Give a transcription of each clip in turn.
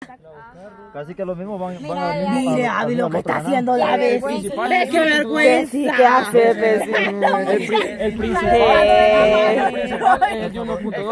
Casi que lo mismo van a venir. Mire, Abby, lo que está haciendo la Bessie. ¡Qué vergüenza! Sí, ¿qué hace, Bessie? El principal es de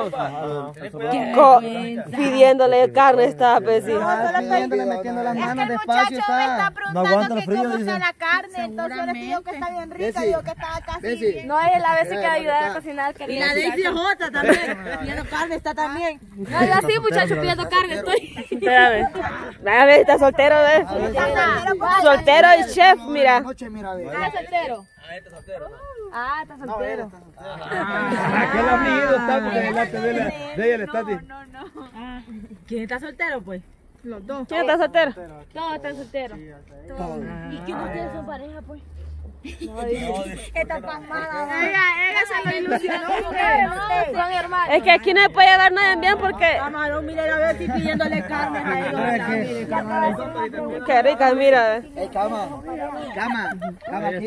1.2. Pidiéndole carne está, Bessie. Pidiéndole, metiendo las manos despacio. No aguanta el frío, dice. La carne, entonces yo le digo que está bien rica, digo que está casi bien. No es la Bessie que ayuda a cocinar. Y la Daisy J también. Pidiendo carne está también. No, yo así, muchacho, pidiendo carne estoy. Espérame. A ver, está soltero, ¿ves? Soltero y chef, mira. Ah, soltero. Ah, está soltero. Aquel amigo está delante de ella, le está diciendo. No. ¿Quién está soltero, pues? Los dos. ¿Quién está soltero? Todos están solteros. ¿Y quién no tiene su pareja, pues? Esta pasmada. Ella se lo ilusionó. Son hermanos. Es que aquí no se puede llevar nadie bien porque... Camarón, mire a ver si pidiéndole carne a ellos. Qué rica, mira. Cama, aquí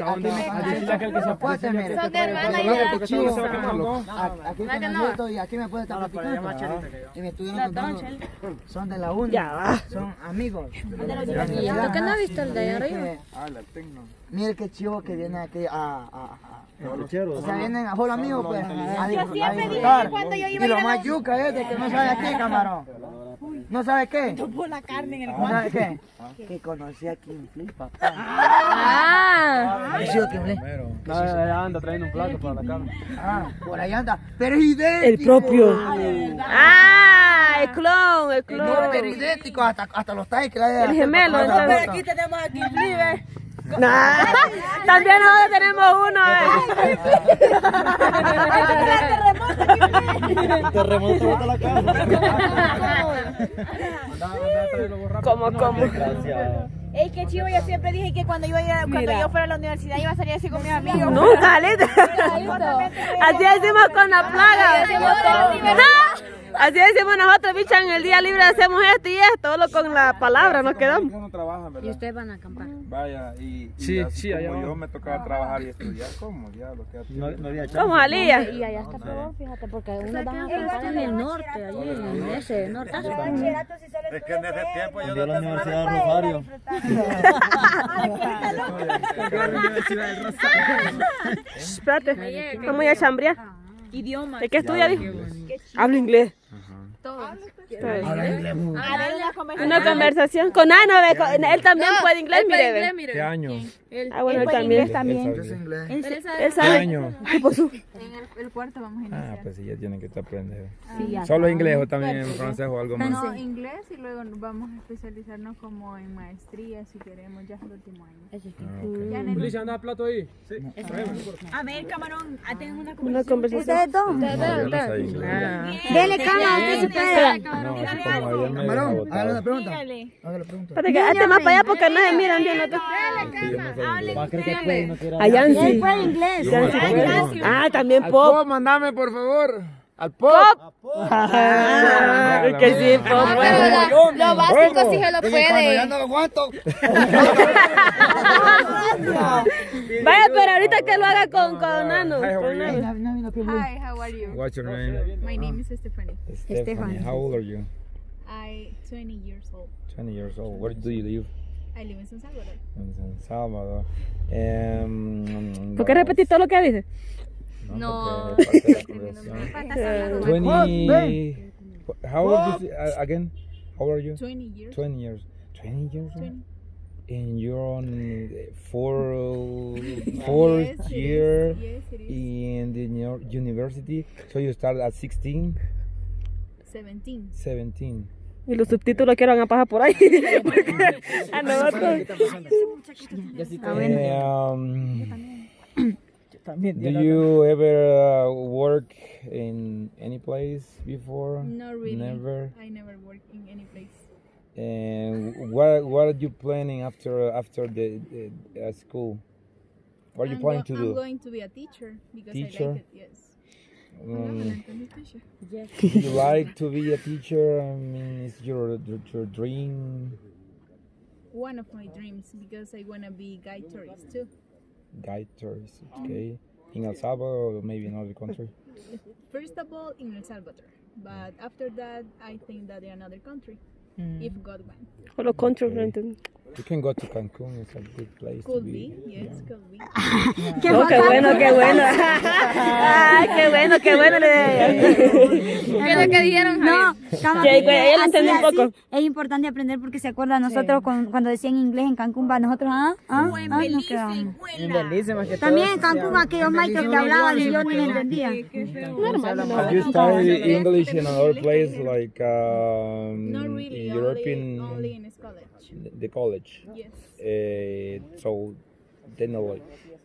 Son hermanas me meto y aquí me puede estar platicando. Y me estuvieron contando, son de la uni, son amigos. ¿Por qué no has visto el de ahí arriba? Mire qué chivo que viene aquí a Los o sea, vienen a solo amigos, pues, a siempre disfrutar. dije cuando yo iba Y lo a ir a más yuca es de que no sabe qué, camarón. ¿No sabe qué? por la carne en el ¿No sabe qué? Que conocí a Kim Flip, papá. Ah. ¿Qué chido Kim Flip? Anda trayendo un plato para la carne. Por ahí anda. Pero es idéntico. El propio. Ah, el clon, el clon. No, pero idéntico, hasta los talles que le El gemelo. Pero aquí tenemos a Kim Flip, ¿eh? Nah, también nosotros tenemos uno, terremoto bota la casa. ¿Cómo? Gracias. Ey, qué chivo, yo siempre dije que cuando yo fuera a la universidad iba a salir así con mis amigos. Nunca, así decimos con la plaga. Así decimos nosotros, bicha, en el día libre hacemos esto y esto, solo con la palabra nos quedamos. No trabajan, ¿verdad? Y ustedes van a acampar. Vaya, y Sí, así allá como va. yo me tocaba trabajar y estudiar, ¿cómo diablo? No había chance. ¿Cómo, Alía? Y allá está peor, fíjate, porque unos van a acampar en el norte, allí en ese norte. Es que en ese tiempo yo Cambió la Universidad de Rosario. Espérate, vamos a chambrear. idioma. ¿De qué estudia, dijo? Hablo inglés. Habla inglés muy Una conversación con Ana, él también puede inglés, mire. ¿Qué año? Ah, bueno, él también. Yo sé inglés. Él ¿Qué sabe. año? Ay, pues, En el cuarto vamos a iniciar. Pues sí, ya tienen que aprender. Sí, ya ¿Solo está. inglés o también en francés o algo más? No, inglés y luego vamos a especializarnos como en maestría si queremos, ya es el último año. Ya en el... Felicia, anda plato ahí. Sí. A ver, camarón, tengo una Una conversación. ¿Ustedes dos? No, yo no sé inglés. Dele cama, usted se puede. No, es como ayer me Camarón, dejó hágale botado. una pregunta. Dígale. Hágale la pregunta. Espérate, que hazte más para allá porque no se miran bien. Sí, yo no sé inglés. Va a creer que puede y no quiere. Allá Él sí. puede inglés. Ah, también Al pop. pop, mandame por favor. Al pop. Ah, que sí, pop. Lo básico sí se lo Oye, cuando ya puede. no lo aguanto. Vaya, pero ahorita que lo haga con Nano. Hi, how con are you? Nano. Hi, how are you? What's your name? My name is Stephanie. Stephanie. How old are you? I'm 20 years old. 20 years old. Where do you live? I live in San Salvador. En San Salvador. ¿Por qué repetir todo lo que dice? No. porque es parte de la conversación. 20. How old is again? How old are you? 20 years. 20 years. 20 years old? 20. And you're on fourth Yes, it year is. Yes, it is. in the university. So you start at 16, 17. 17. Y los subtítulos que van a pasar por ahí. Porque a nosotros. Do you ever work in any place before? Not really. Never. I never worked in any place. And what are you planning after the school? What are you planning to I'm do? going to be a teacher because I Teacher? like it. Yes. You like to be a teacher? I mean, is your dream One of my dreams because I want to be guide tourist too. guide tourist? Okay, in El Salvador or maybe another country? First of all, in El Salvador, but after that, I think that in another country. if God wants. Solo control, no entendí. You can go to Cancun. It's a good place to Could be. be, yes, could be. Oh, qué bueno, qué bueno. Ay, qué bueno, qué bueno. ¿Qué es lo que dijeron, No, Que ella lo entendió un poco. es importante aprender porque se acuerda nosotros cuando decían inglés en Cancún, va, nosotros, nos quedamos. En Belice más que todo. También en Cancún aquellos maestros que hablaban y yo ni entendía. Have you studied English in another place like Not really, in European, only in his college. the college? Yes. So technological.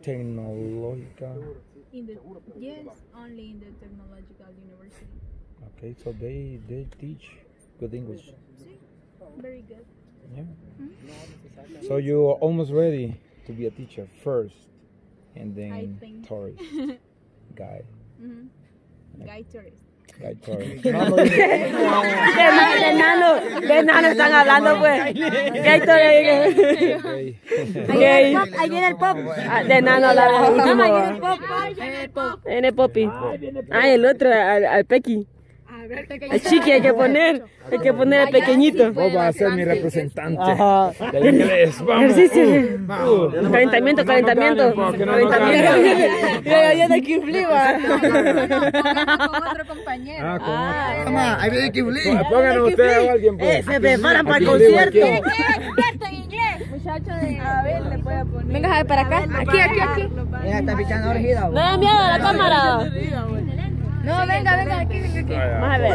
Yes, only in the technological university. Okay, so they teach good English. Very good. Yeah. So you're almost ready to be a teacher first, and I then think. tourist guide. Guide tourist. Guide tourist. De nano están hablando, pues. Okay. Ahí viene el pop. De nano hablaron Ahí viene el último. pop. En el popi. Ah, el otro, al pequi. El chiqui hay que poner al pequeñito. Vos vas a ser mi representante del inglés. Vamos. Ejercicio. Calentamiento. Que no nos gane. Yo de aquí flipa. Con otro compañero. Ahí viene Kibli. Pónganos ustedes a alguien. Pues. Se preparan para el Aquí digo, concierto. experto en inglés. Muchacho de... A ver, le puede poner. Venga, a ver para acá. Aquí. Ella está pichando orgida. No da miedo a la cámara. No, venga, aquí. Vamos a ver.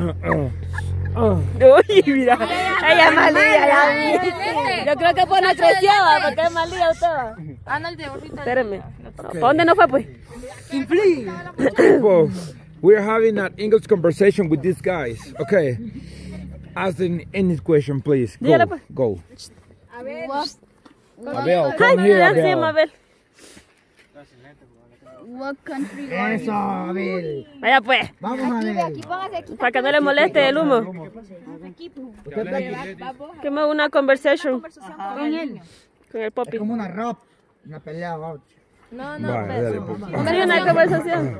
Uy, mira. Ella es malía, ya. Yo creo que por nuestro cielo, porque es malía usted. Anda el de gorrita. Espérenme. ¿Para dónde no fue, pues? People, we're having an English conversation with these guys. Okay. Ask them any question, please. Go. Dígale, pues. Go. A ver. Abel, Ay, come here, ya se llama Abel. Abel. What country Eso, Abel. Vaya, pues. Vamos a ver. póngase aquí. Para que no le moleste el humo. Que me haga una conversation Con él. con el Es popi. como una rap. Una pelea, vamos. No, Vale, dale, pues. Sí, una conversación.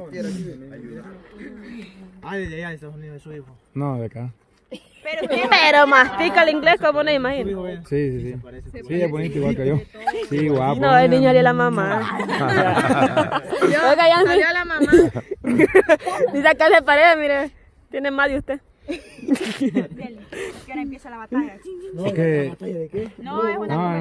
Desde allá de Estados Unidos, su hijo. No, de acá. Pero mastica el inglés como no imagino. Sí. Sí, es bonito igual que yo. Sí, guapo. No, el niño de la mamá. Oiga, ya Salió la mamá. ni sacarle pared, mire. Tiene más de usted. Que ahora empieza la batalla. Okay. ¿De qué? No, es una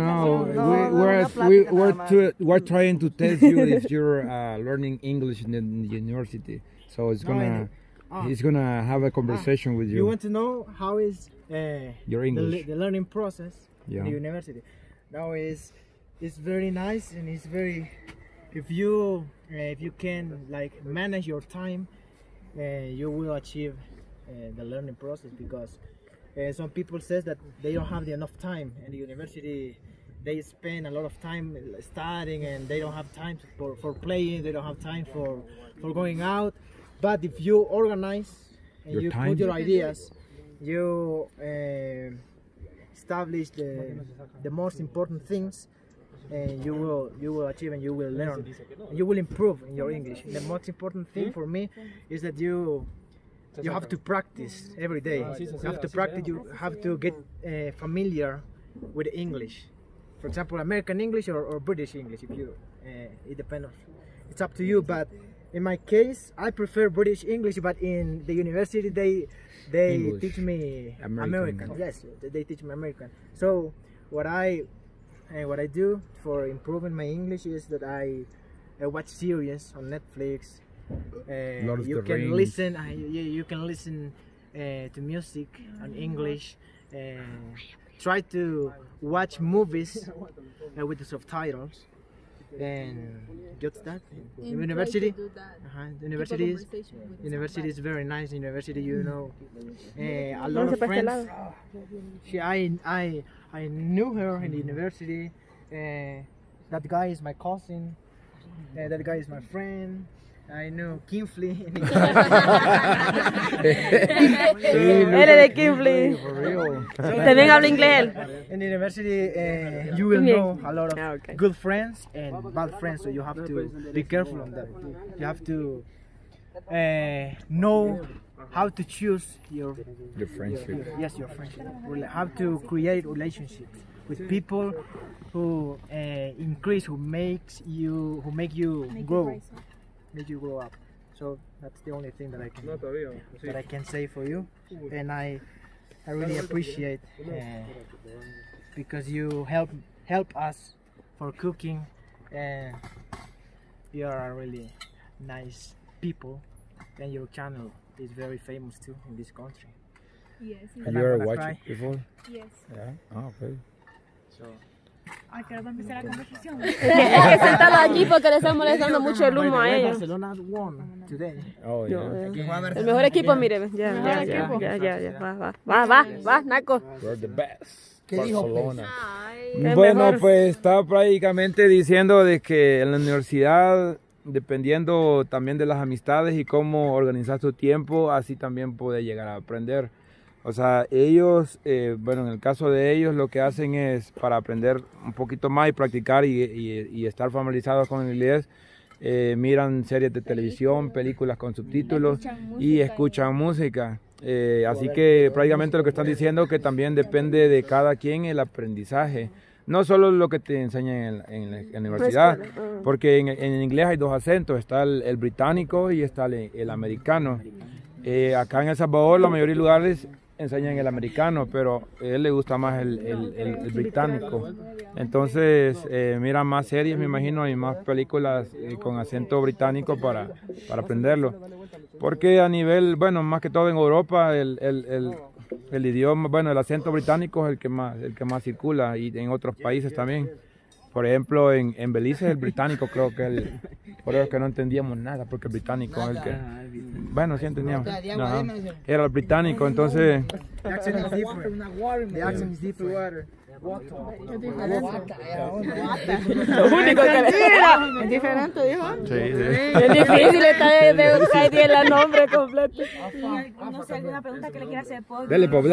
No. We're trying to test you if you're learning English in the university. So it's gonna have a conversation with You you. want to know how is Your English. the learning process Yeah. in the university? Now it's very nice and it's very if you can like manage your time, you will achieve the learning process because some people says that they don't have enough time in the university. They spend a lot of time studying and they don't have time for playing. They don't have time for going out. But if you organize and Your you time. put your ideas, you establish the most important things, and you will achieve and you will learn. And you will improve in your English. The most important thing for me is that you have to practice every day. You have to practice. You have to get familiar with English. For example, American English or British English. If you, it depends. It's up to you. But in my case, I prefer British English. But in the university, they English. teach me American. American. Yes, they teach me American. So what I do for improving my English is that I watch series on Netflix. Lord of You the can Rings. listen. You can listen to music in English. Try to watch movies with the subtitles. And just that. In university, university is very nice. University, you know, a lot of friends. I knew her in the university. That guy is my cousin. That guy is my friend. I know Kinfley. Él es de Kinfley. For real. También habla inglés él. In the university, you will know a lot of Okay. good friends and bad friends, so you have to be careful on that. You have to know how to choose your friendship. yes, your friendship. How to create relationships with people who increase, who make you grow up. So that's the only thing that I can say for you, and I really appreciate because you help us for cooking, and you are a really nice people, and your channel is very famous too in this country. Yes. And you are watching before? Yes. Yeah. Oh, okay. So. Ay, que va a empezar la conversación. Es que sentarlo aquí porque le está molestando mucho el humo a ellos. Barcelona won today. Oh, yeah. El mejor equipo, mire, ya, va, Naco. You're the best. ¿Qué dijo, Barcelona. El Bueno, mejor. pues estaba prácticamente diciendo de que en la universidad, dependiendo también de las amistades y cómo organizar tu tiempo, así también puede llegar a aprender. O sea, ellos, bueno, en el caso de ellos, lo que hacen es para aprender un poquito más y practicar y estar familiarizados con el inglés, miran series de televisión, películas con subtítulos y escuchan música. Así que prácticamente lo que están diciendo es que también depende de cada quien el aprendizaje. No solo lo que te enseñan en la universidad, porque en inglés hay dos acentos, está el británico y está el americano. Acá en El Salvador, la mayoría de lugares enseñan el americano, pero a él le gusta más el británico. Entonces mira más series, me imagino, y más películas con acento británico para aprenderlo. Porque a nivel, bueno, más que todo en Europa, el idioma, bueno, el acento británico es el que más circula, y en otros países también. Por ejemplo, en Belice el británico creo que por eso que no entendíamos nada, porque el británico es el que... Bueno, sí entendíamos. Ajá. Era el británico, entonces... The accent is different. The accent is different. Lo único que es diferente, dijo. Sí. Es difícil estar de buscar el nombre completo. No sé, alguna pregunta que le quiera hacer, Pop. Dale pop.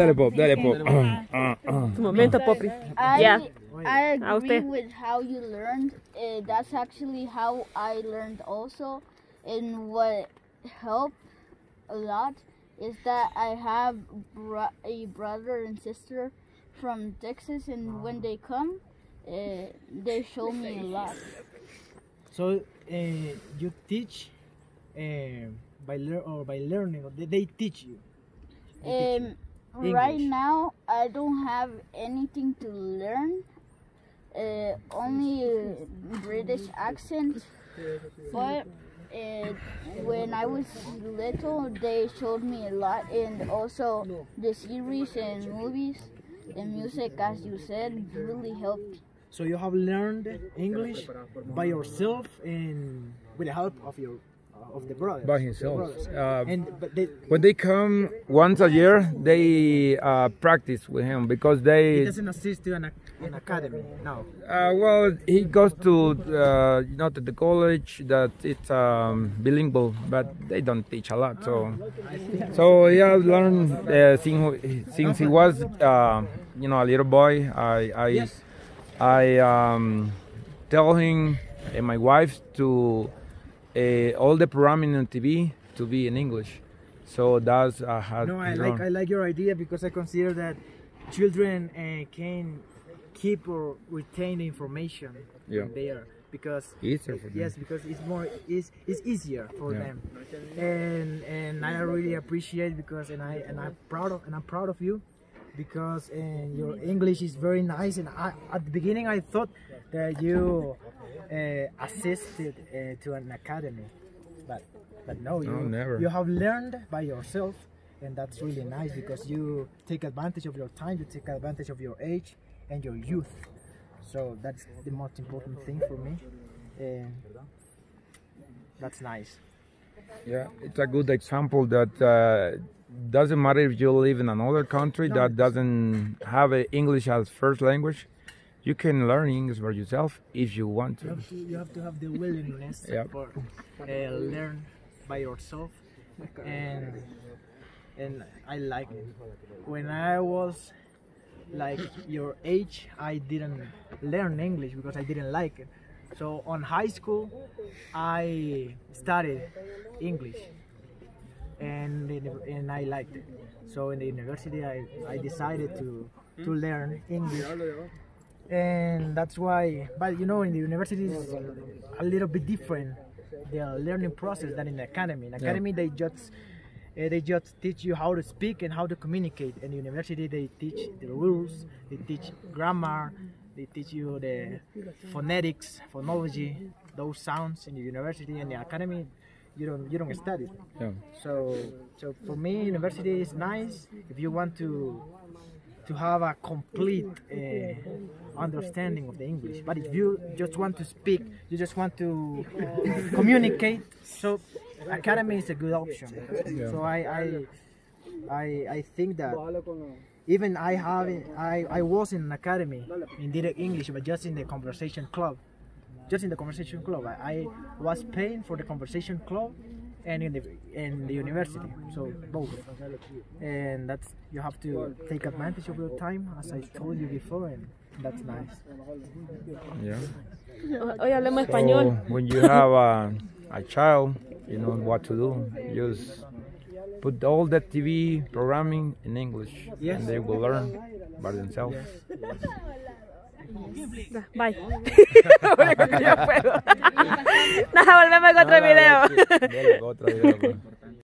Tu momento, Poppy. Ya. I A agree usted. with how you learned. That's actually how I learned also. And what helped a lot is that I have a brother and sister from Texas, and when they come, they show me a lot. So you teach by learning, or they teach you. Right English. now, I don't have anything to learn. Only British accent, but when I was little, they showed me a lot, and also the series and movies and music, as you said, really helped. So you have learned English by yourself and with the help of the brothers. By himself. But they, When they come once a year, they practice with him because he they... doesn't assist to an academy. No. well, he goes to to the college that it's bilingual, but they don't teach a lot. So he has learned since he was a little boy. I tell him and my wife to all the programming on TV to be in English. So that's how. No, I like your idea because I consider that children can keep or retain the information there because easier for them. yes, because it's easier for them, and I really appreciate because I'm proud of you because your English is very nice, and at the beginning I thought that you assisted to an academy, but no, never. You have learned by yourself, and that's really nice because you take advantage of your time, you take advantage of your age and your youth. So that's the most important thing for me, and that's nice. Yeah, it's a good example that doesn't matter if you live in another country that doesn't have English as first language. You can learn English for yourself if you want to. You have to have the willingness for learn by yourself, and I like it. When I was like your age, I didn't learn English because I didn't like it. So on high school, I studied English, and I liked it. So in the university, I decided to learn English, and that's why. But you know, in the university is a little bit different, the learning process than in the academy. In academy, they just teach you how to speak and how to communicate. In the university, they teach the rules, they teach grammar, they teach you the phonetics, phonology, those sounds. In the university and the academy, you don't study. Yeah. So for me, university is nice if you want to have a complete understanding of the English. But if you just want to speak, you just want to communicate, so academy is a good option. Yeah. So I think that even I was in an academy in direct English, but just in the conversation club. I was paying for the conversation club and in the university, so both. And that's, you have to take advantage of your time, as I told you before, and that's nice. Yeah. Hoy hablemos español. So when you have a child, you know what to do. Just put all the TV programming in English, Yes. and they will learn by themselves. Bye. Nos volvemos en otro video. Otra video, pues.